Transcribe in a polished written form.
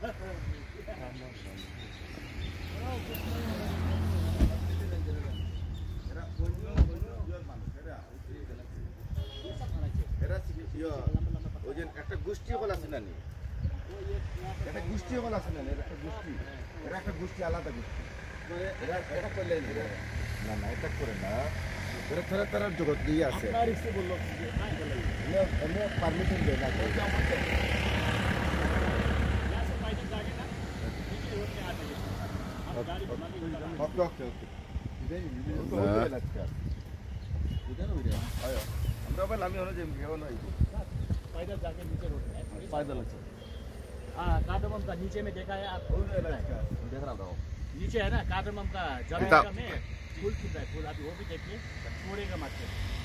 একটা গোষ্ঠী হল আছে না একটা গোষ্ঠী হল আছে না একটা গোষ্ঠী আলাদা গোষ্ঠী এটা করলে না না এটা করে না এরা তারা জগৎ দিয়ে আছে পারমিশন দেয় না আমরা বল আমি হলো যে पैदल जाके नीचे रोड है पैदल अच्छा हाँ कार्डमम का नीचे में देखा है आप देख रहा हूँ नीचे है ना कार्डमम का जमीन में फूल खिल रहा है फूल अभी वो भी देखिए छोड़ेगा मत